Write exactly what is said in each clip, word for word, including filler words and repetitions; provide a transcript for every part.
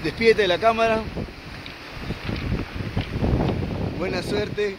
Despídete de la cámara. Buena suerte.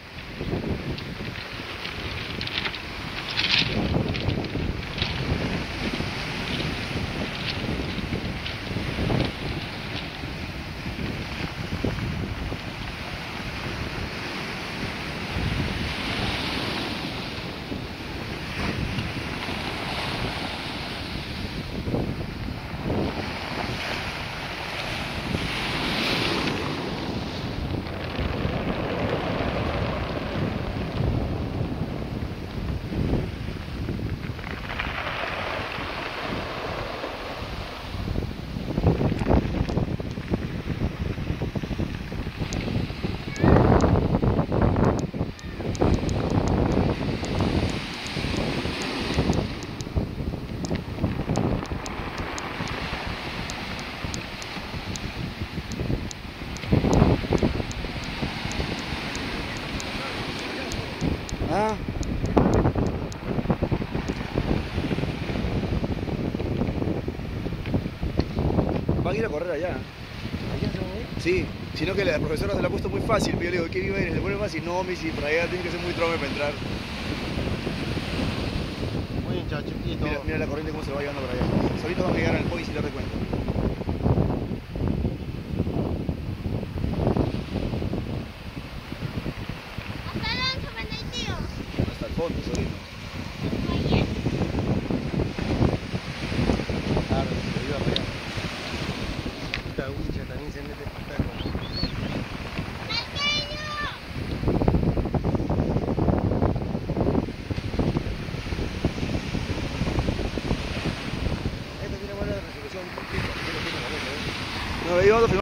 Ah. Van a ir a correr allá. Sí, sino que la profesora se la ha puesto muy fácil. Yo le digo, ¿qué viva eres? Le pone fácil. No, mi si para allá tiene que ser muy trome para entrar. Muy hinchado, chiquito. Mira, mira la corriente cómo se lo va llevando para allá. Ahorita vamos a llegar al point sin darte cuenta. Hasta el fondo, sobrino. Claro, se lo lleva para allá. Esta wincha también se mete para acá. No, ahí vamos a